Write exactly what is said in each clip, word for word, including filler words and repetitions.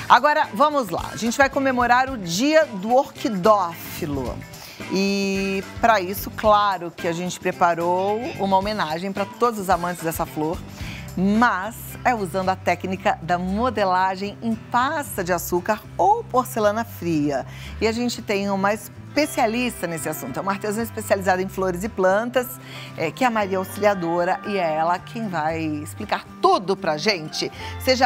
Agora, vamos lá. A gente vai comemorar o Dia do Orquidófilo. E para isso, claro que a gente preparou uma homenagem para todos os amantes dessa flor, mas é usando a técnica da modelagem em pasta de açúcar ou porcelana fria. E a gente tem uma especialista nesse assunto, é uma artesã especializada em flores e plantas, é, que é a Maria Auxiliadora, e é ela quem vai explicar tudo pra gente. Seja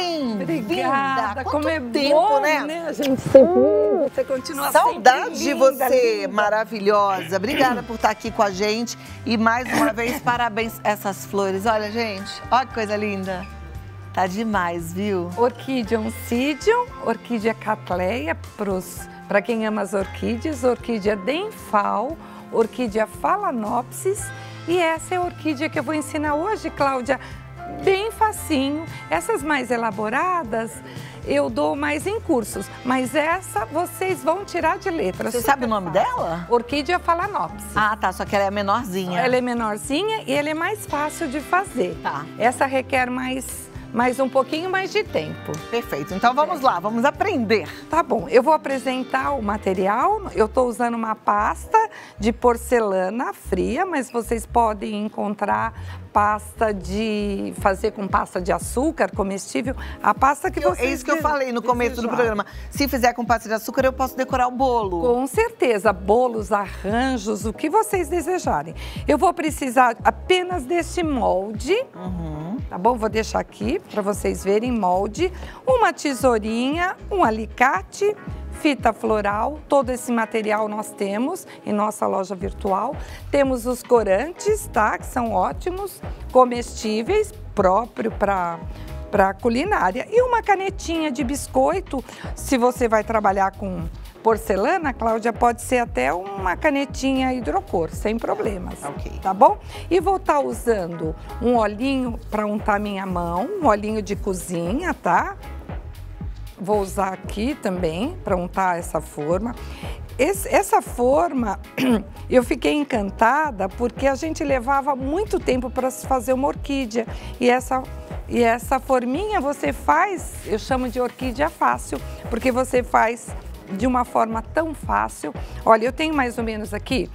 bem-vinda! Quanto como é tempo, bom, né? né? A gente sempre, você continua Saudade sempre de linda, você, linda. Maravilhosa. Obrigada por estar aqui com a gente. E mais uma vez, parabéns essas flores. Olha, gente, olha que coisa linda. Tá demais, viu? Orquídea oncidium, orquídea cattleya para quem ama as orquídeas, orquídea denfal, orquídea phalaenopsis. E essa é a orquídea que eu vou ensinar hoje, Cláudia, bem facinho. Essas mais elaboradas eu dou mais em cursos, mas essa vocês vão tirar de letra. Você sabe o nome dela? Orquídea phalaenopsis. Ah, tá, só que ela é menorzinha. Ela é menorzinha e ela é mais fácil de fazer. Tá. Essa requer mais, mais um pouquinho mais de tempo. Perfeito, então vamos lá, vamos aprender. Tá bom, eu vou apresentar o material. Eu estou usando uma pasta de porcelana fria, mas vocês podem encontrar pasta de fazer com pasta de açúcar comestível, a pasta que eu, vocês É isso que eu falei no começo do programa. Se fizer com pasta de açúcar, eu posso decorar o bolo. Com certeza, bolos, arranjos, o que vocês desejarem. Eu vou precisar apenas deste molde, uhum. Tá bom? Vou deixar aqui para vocês verem molde, uma tesourinha, um alicate, fita floral, todo esse material nós temos em nossa loja virtual. Temos os corantes, tá? Que são ótimos, comestíveis, próprio para para culinária. E uma canetinha de biscoito, se você vai trabalhar com porcelana, Cláudia, pode ser até uma canetinha hidrocor, sem problemas, okay. Tá bom? E vou estar usando um olhinho para untar minha mão, um olhinho de cozinha, tá? Vou usar aqui também para untar essa forma. Esse, essa forma, eu fiquei encantada porque a gente levava muito tempo para fazer uma orquídea. E essa, e essa forminha você faz, eu chamo de orquídea fácil, porque você faz de uma forma tão fácil. Olha, eu tenho mais ou menos aqui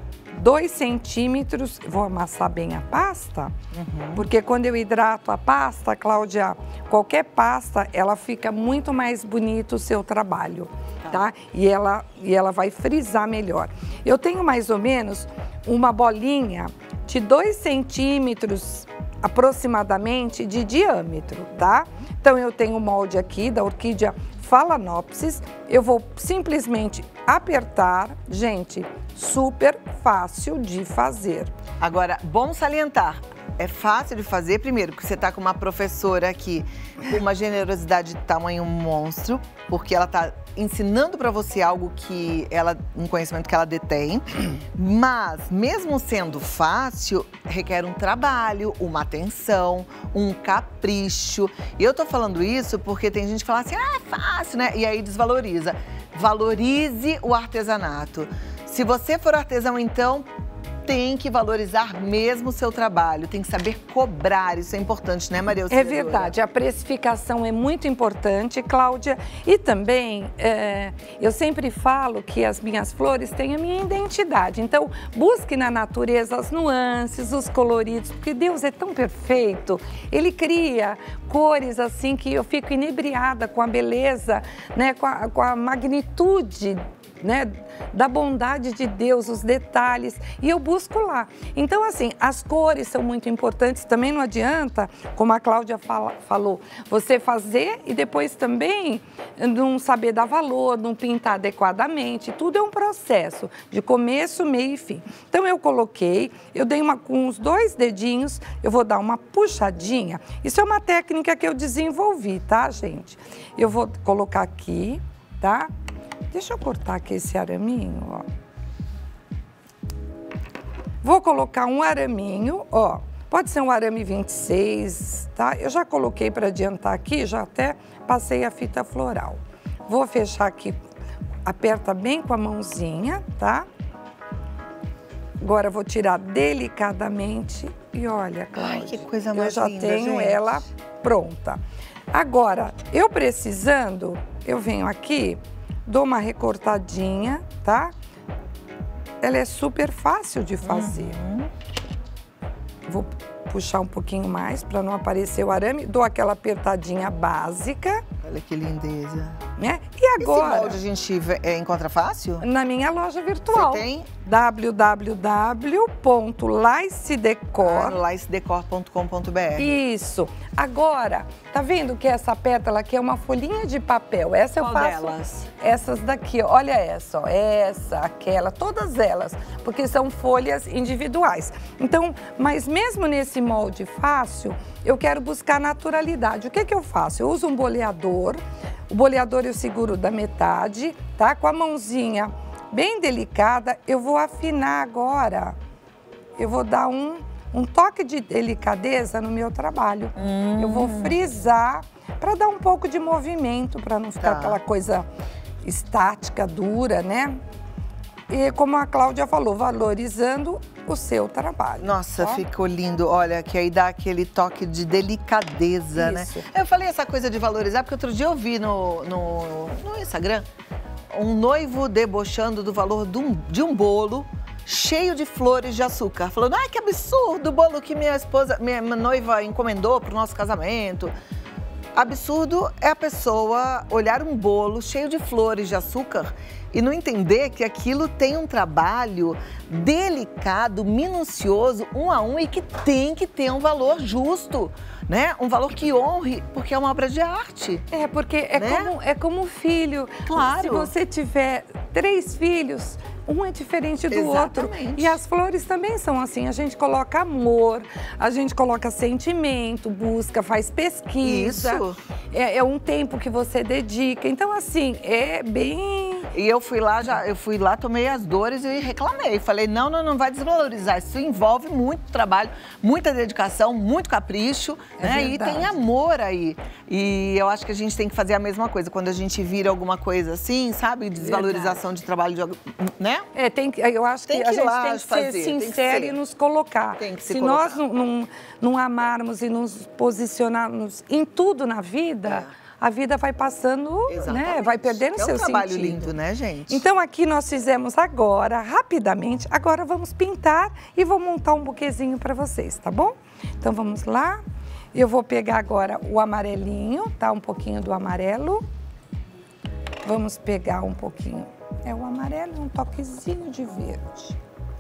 dois centímetros, vou amassar bem a pasta, uhum. Porque quando eu hidrato a pasta, Cláudia, qualquer pasta, ela fica muito mais bonito o seu trabalho, tá? tá? E, ela, e ela vai frisar melhor. Eu tenho mais ou menos uma bolinha de dois centímetros aproximadamente de diâmetro, tá? Então eu tenho o molde aqui da orquídea phalaenopsis, eu vou simplesmente apertar, gente, super fácil de fazer. Agora, bom salientar, é fácil de fazer, primeiro, porque você está com uma professora aqui com uma generosidade de tamanho monstro, porque ela está ensinando para você algo que ela, um conhecimento que ela detém, mas mesmo sendo fácil, requer um trabalho, uma atenção, um capricho. E eu tô falando isso porque tem gente que fala assim, ah, é fácil, né? E aí desvaloriza. Valorize o artesanato. Se você for artesão, então, tem que valorizar mesmo o seu trabalho, tem que saber cobrar, isso é importante, né, Maria Auxiliadora? É verdade, a precificação é muito importante, Cláudia, e também é, eu sempre falo que as minhas flores têm a minha identidade, então busque na natureza as nuances, os coloridos, porque Deus é tão perfeito, Ele cria cores assim que eu fico inebriada com a beleza, né, com a, com a magnitude, né, da bondade de Deus, os detalhes, e eu busco lá. Então, assim, as cores são muito importantes, também não adianta, como a Cláudia fala, falou, você fazer e depois também não saber dar valor, não pintar adequadamente, tudo é um processo, de começo, meio e fim. Então, eu coloquei, eu dei uma, com os dois dedinhos, eu vou dar uma puxadinha, isso é uma técnica que eu desenvolvi, tá, gente? Eu vou colocar aqui, tá? Deixa eu cortar aqui esse araminho, ó. Vou colocar um araminho, ó. Pode ser um arame vinte e seis, tá? Eu já coloquei para adiantar aqui, já até passei a fita floral. Vou fechar aqui, aperta bem com a mãozinha, tá? Agora vou tirar delicadamente e olha, Cláudia, ai, que coisa mais eu já linda, tenho gente. ela pronta. Agora, eu precisando, eu venho aqui, dou uma recortadinha, tá? Ela é super fácil de fazer. Uhum. Vou puxar um pouquinho mais para não aparecer o arame. Dou aquela apertadinha básica. Olha que lindeza. Né? E agora... Esse molde a gente é, encontra fácil? Na minha loja virtual. Você tem? w w w ponto lice decor. Ah, lice decor ponto com ponto b r. Isso. Agora, tá vendo que essa pétala aqui é uma folhinha de papel? Essa Qual eu faço. delas? Essas daqui, ó. Olha essa, ó. Essa, aquela, todas elas. Porque são folhas individuais. Então, mas mesmo nesse molde fácil, eu quero buscar naturalidade. O que que eu faço? Eu uso um boleador. O boleador eu seguro da metade, tá? Com a mãozinha bem delicada, eu vou afinar agora. Eu vou dar um, um toque de delicadeza no meu trabalho. Hum. Eu vou frisar para dar um pouco de movimento, para não ficar tá. aquela coisa estática, dura, né? E como a Cláudia falou, valorizando o seu trabalho. Nossa, tá? ficou lindo. Olha, que aí dá aquele toque de delicadeza, Isso. né? Eu falei essa coisa de valorizar, porque outro dia eu vi no, no, no Instagram um noivo debochando do valor de um, de um bolo cheio de flores de açúcar. Falando, ai, que absurdo o bolo que minha esposa, minha noiva encomendou para o nosso casamento. Absurdo é a pessoa olhar um bolo cheio de flores de açúcar e não entender que aquilo tem um trabalho delicado, minucioso, um a um, e que tem que ter um valor justo, né? Um valor que honre, porque é uma obra de arte. É, porque é, né? como, é como um filho. Claro. Se você tiver três filhos, um é diferente do Exatamente. outro. E as flores também são assim, a gente coloca amor, a gente coloca sentimento, busca, faz pesquisa. Isso. É, é um tempo que você dedica. Então, assim, é bem... E eu fui lá, já, eu fui lá, tomei as dores e reclamei. Falei, não, não, não vai desvalorizar. Isso envolve muito trabalho, muita dedicação, muito capricho, é né? Verdade. E tem amor aí. E eu acho que a gente tem que fazer a mesma coisa. Quando a gente vira alguma coisa assim, sabe? Desvalorização verdade. de trabalho, de, né? É, tem que, eu acho que, tem que a gente lá tem que fazer, ser sincero e nos colocar. Tem que se, se colocar. nós não, não, não amarmos e nos posicionarmos em tudo na vida... É. A vida vai passando, né? Vai perdendo seu sentido. É um trabalho sentido. lindo, né, gente? Então, aqui nós fizemos agora, rapidamente. Agora vamos pintar e vou montar um buquezinho para vocês, tá bom? Então, vamos lá. Eu vou pegar agora o amarelinho, tá? Um pouquinho do amarelo. Vamos pegar um pouquinho. É o amarelo e um toquezinho de verde.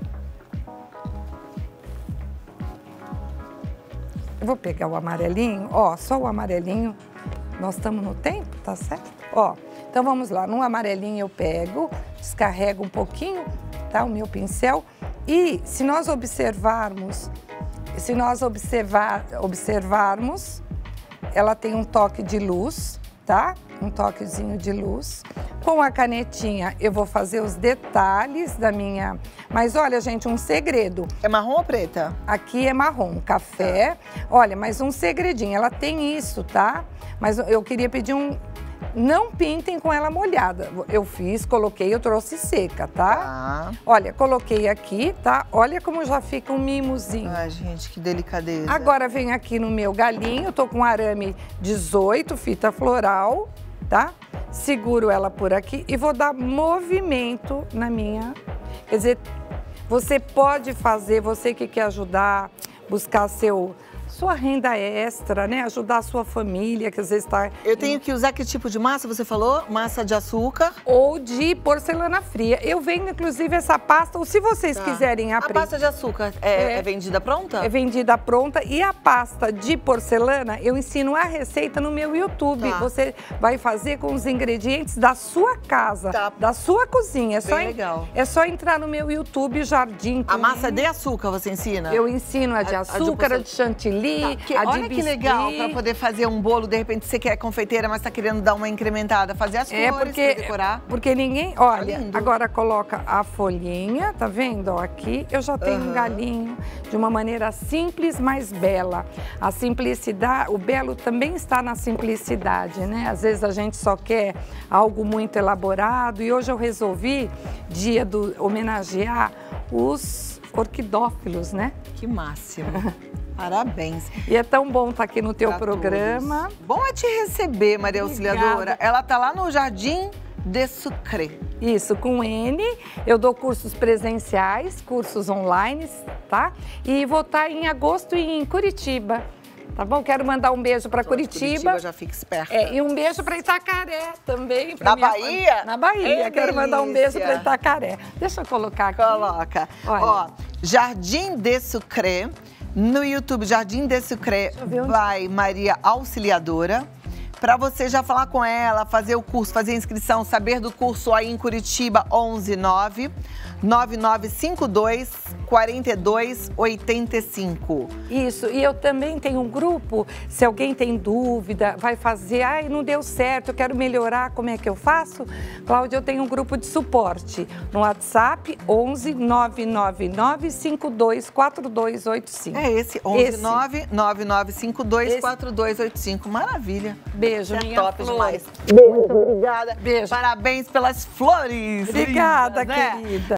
Eu vou pegar o amarelinho, ó, só o amarelinho. Nós estamos no tempo, tá certo? Ó, então vamos lá, no amarelinho eu pego, descarrego um pouquinho, tá? O meu pincel. E se nós observarmos, se nós observar, observarmos, ela tem um toque de luz, tá? Um toquezinho de luz. Com a canetinha eu vou fazer os detalhes da minha... Mas olha, gente, um segredo. É marrom ou preta? Aqui é marrom, café. Tá. Olha, mas um segredinho, ela tem isso, tá? Mas eu queria pedir um... Não pintem com ela molhada. Eu fiz, coloquei, eu trouxe seca, tá? Tá. Olha, coloquei aqui, tá? Olha como já fica um mimozinho. Ai, gente, que delicadeza. Agora vem aqui no meu galinho, eu tô com arame dezoito, fita floral, tá? Seguro ela por aqui e vou dar movimento na minha... Quer dizer, você pode fazer, você que quer ajudar, buscar seu... sua renda extra, né? Ajudar a sua família, que às vezes está... Eu tenho que usar que tipo de massa, você falou? Massa de açúcar? Ou de porcelana fria. Eu vendo, inclusive, essa pasta, ou se vocês tá. quiserem aprender... A pasta de açúcar é, é. é vendida pronta? É vendida pronta. E a pasta de porcelana, eu ensino a receita no meu YouTube. Tá. Você vai fazer com os ingredientes da sua casa, tá. da sua cozinha. É Bem só, legal. É só entrar no meu YouTube, Jardim... A massa de açúcar você ensina? Eu ensino a de açúcar, a de, a de chantilly. Tá, que, olha que legal, para poder fazer um bolo, de repente você quer confeiteira, mas tá querendo dar uma incrementada, fazer as flores, é porque, pra decorar. Porque ninguém, olha, tá agora coloca a folhinha, tá vendo? Ó, aqui eu já tenho uhum. um galinho de uma maneira simples, mas bela. A simplicidade, o belo também está na simplicidade, né? Às vezes a gente só quer algo muito elaborado e hoje eu resolvi, dia do homenagear os orquidófilos, né? Que máximo. Parabéns. E é tão bom estar aqui no teu Pra programa. todos. Bom é te receber, Maria Obrigada. Auxiliadora. Ela tá lá no Jardim de Sucre. Isso, com N. Eu dou cursos presenciais, cursos online, tá? E vou estar em agosto em Curitiba. Tá bom? Quero mandar um beijo para Curitiba. Curitiba, já fica esperta. É, e um beijo para Itacaré também. Na minha Bahia? Fam... Na Bahia. Ei, Quero mandar um beijo delícia. para Itacaré. Deixa eu colocar aqui. Coloca. Olha. Ó, Jardim de Sucre. No YouTube, Jardim de Sucre, vai Maria Auxiliadora. Para você já falar com ela, fazer o curso, fazer a inscrição, saber do curso aí em Curitiba, onze nove nove nove cinco dois quatro dois oito cinco. Isso, e eu também tenho um grupo, se alguém tem dúvida, vai fazer, ai, não deu certo, eu quero melhorar, como é que eu faço? Cláudia, eu tenho um grupo de suporte no WhatsApp, onze nove nove nove cinco dois quatro dois oito cinco. É esse, onze nove nove nove cinco dois quatro dois oito cinco. Maravilha. Beijo, é minha top flor. demais. Muito obrigada. Beijo. Parabéns pelas flores. Obrigada, lindas, né? querida.